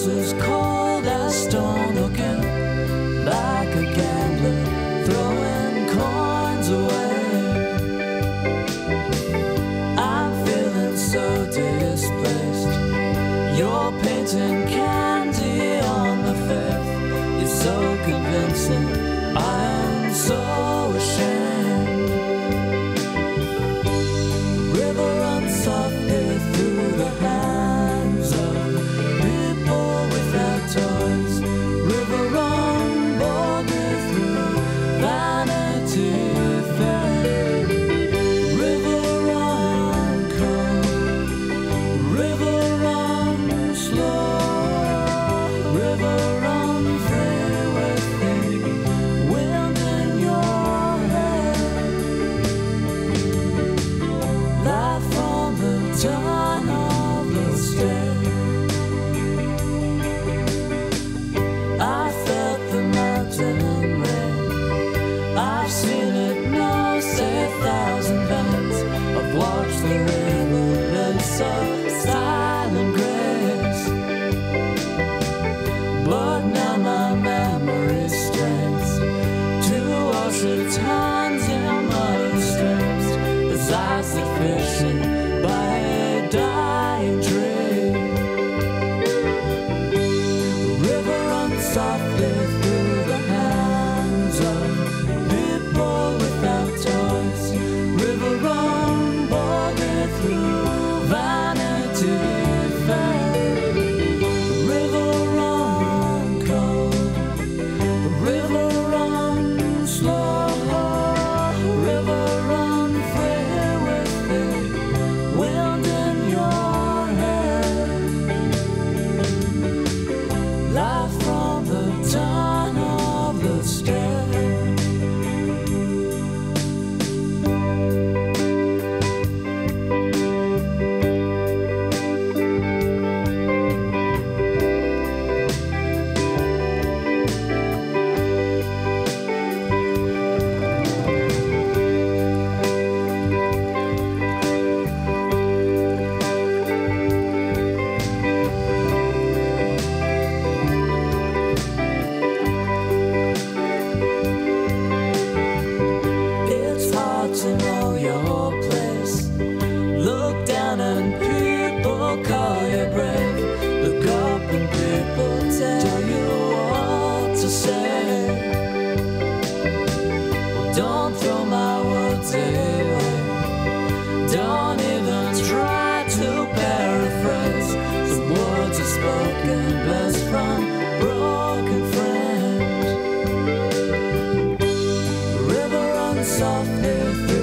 house is cold as stone, looking like a gambler throwing coins away. I'm feeling so displaced. You're painting candy on the faith. It's so convincing, I am so ashamed. River runs softly through the hands of people without toys. River run boldly through Vanity Fair. River run cold, river run slow, river run free with the wind in your hair. Life from the dawn of the stair. I felt the mountain rain. I've seen it now, say 1,000 times. I've watched the river race of silent grace. But now my memory strains to wash its hands in muddy streams as I sit fishing by a dying tree. The river runs softly through the hands of people without toys. River run boldly through Vanity Fair. River run cold, river run slow, river run free with the wind in your hair. Life from the dawn of the stair. It's hard to know your place. Look down and people call you brave. Look up and people tell you what to say. Well, don't throw my words away. Don't even try to paraphrase. Some words are spoken best from broken friends. River runs softly through